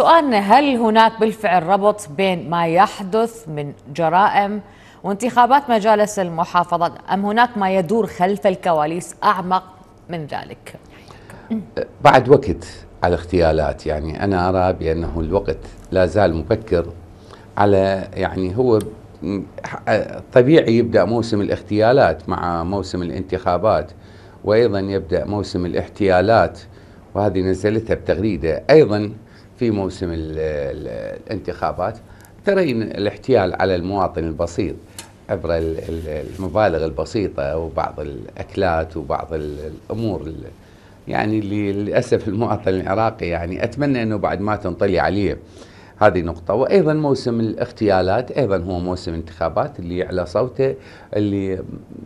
سؤالنا، هل هناك بالفعل ربط بين ما يحدث من جرائم وانتخابات مجالس المحافظات، أم هناك ما يدور خلف الكواليس أعمق من ذلك؟ بعد وقت على اغتيالات، يعني أنا أرى بأنه الوقت لا زال مبكر على، يعني هو طبيعي يبدأ موسم الاغتيالات مع موسم الانتخابات، وأيضا يبدأ موسم الاحتيالات، وهذه نزلتها بتغريدة أيضا في موسم الانتخابات. ترين الاحتيال على المواطن البسيط عبر المبالغ البسيطة وبعض الأكلات وبعض الأمور يعني اللي للأسف المواطن العراقي يعني أتمنى أنه بعد ما تنطلي عليه. هذه نقطة. وأيضا موسم الاغتيالات أيضا هو موسم انتخابات، اللي يعلى صوته، اللي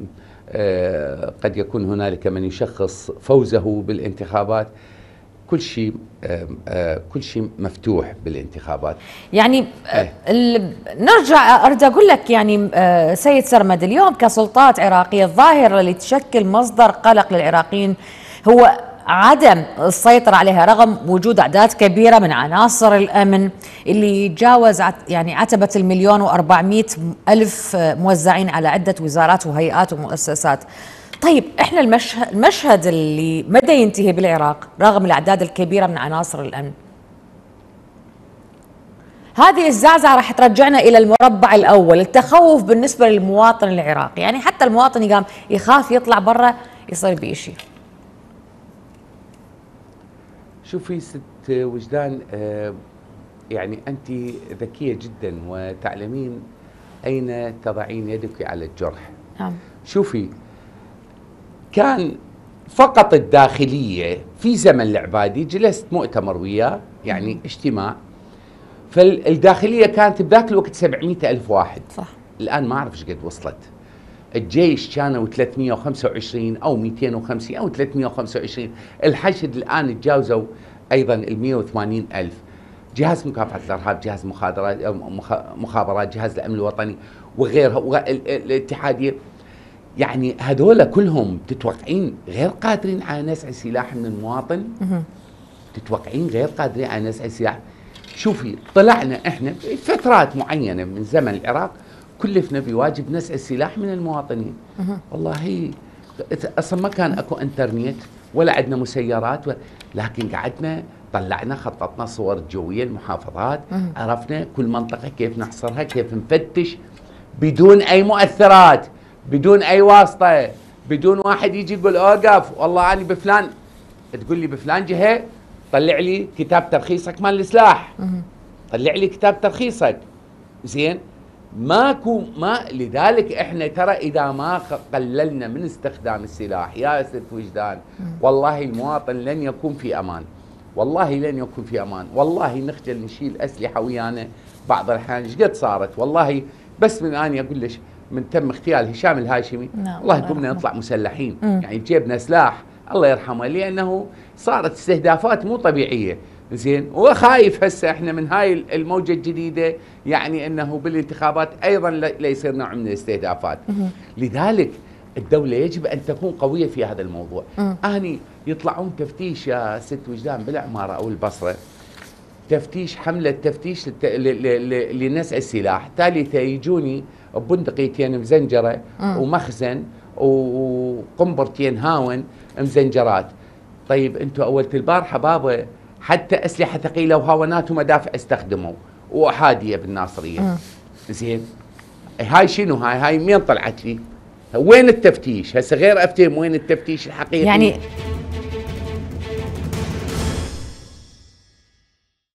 قد يكون هنالك من يشخص فوزه بالانتخابات. كل شيء مفتوح بالانتخابات. يعني نرجع أريد أقول لك، يعني سيد سرمد، اليوم كسلطات عراقية الظاهرة اللي تشكل مصدر قلق للعراقيين هو عدم السيطرة عليها رغم وجود أعداد كبيرة من عناصر الأمن اللي يتجاوز يعني عتبة 1,400,000 موزعين على عدة وزارات وهيئات ومؤسسات. طيب احنا المشهد اللي مدى ينتهي بالعراق رغم الأعداد الكبيرة من عناصر الأمن؟ هذه الزعزعة راح ترجعنا إلى المربع الأول، التخوف بالنسبة للمواطن العراقي، يعني حتى المواطن يقام يخاف يطلع برا يصير بيه شيء. شوفي ست وجدان، يعني أنت ذكية جدا وتعلمين أين تضعين يدك على الجرح. نعم. شوفي، كان فقط الداخلية في زمن العبادي جلست مؤتمر وياه، يعني اجتماع، فالداخلية كانت بذاك الوقت 700,000 واحد. صح. الآن ما أعرف ايش قد وصلت. الجيش كانوا 325 أو 250 أو 325. الحشد الآن تجاوزوا أيضا 180,000. جهاز مكافحة الإرهاب، جهاز مخابرات، جهاز الأمن الوطني وغيرها الاتحادية، يعني هذول كلهم تتوقعين غير قادرين على نزع السلاح من المواطن؟ تتوقعين غير قادرين على نزع السلاح؟ شوفي، طلعنا احنا في فترات معينة من زمن العراق كلفنا بواجب نزع السلاح من المواطنين. والله اصلا ما كان اكو انترنت ولا عندنا مسيرات لكن قعدنا طلعنا، خططنا صور جوية المحافظات، عرفنا كل منطقة كيف نحصرها، كيف نفتش بدون اي مؤثرات، بدون اي واسطة، بدون واحد يجي يقول اوقف والله انا بفلان، تقول لي بفلان جهة طلع لي كتاب ترخيصك مال السلاح، طلع لي كتاب ترخيصك. زين، ماكو لذلك احنا ترى اذا ما قللنا من استخدام السلاح يا ست وجدان، والله المواطن لن يكون في امان، والله لن يكون في امان. والله نخجل نشيل اسلحه ويانا بعض الاحيان. ايش قد صارت والله، بس من اني اقول لك من تم اغتيال هشام الهاشمي والله قمنا نطلع مسلحين، يعني جيبنا سلاح الله يرحمه، لانه صارت استهدافات مو طبيعيه. زين، وخايف هسه احنا من هاي الموجه الجديده، يعني انه بالانتخابات ايضا لا يصير نوع من الاستهدافات. لذلك الدوله يجب ان تكون قويه في هذا الموضوع. اني يطلعون تفتيش يا ست وجدان بالعماره او البصره، تفتيش، حمله تفتيش لنزع السلاح، ثالثه يجوني ببندقيتين مزنجره ومخزن وقنبرتين هاون مزنجرات. طيب انتم اولت البارحه بابا حتى اسلحه ثقيله وهاونات ومدافع استخدموا واحاديه بالناصريه. زين، هاي شنو؟ هاي مين طلعت لي؟ وين التفتيش؟ هسه غير افتهم وين التفتيش الحقيقي؟ يعني